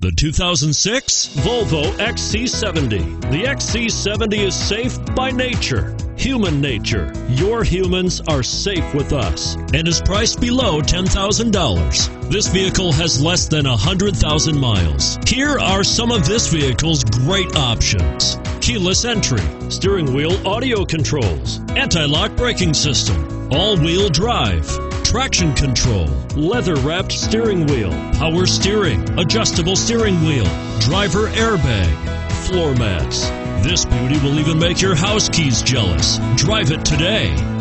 The 2006 Volvo XC70. The XC70 is safe by nature, human nature. Your humans are safe with us and is priced below $10,000. This vehicle has less than 100,000 miles. Here are some of this vehicle's great options: keyless entry, steering wheel audio controls, anti-lock braking system, all-wheel drive, traction control, leather-wrapped steering wheel, power steering, adjustable steering wheel, driver airbag, floor mats. This beauty will even make your house keys jealous. Drive it today.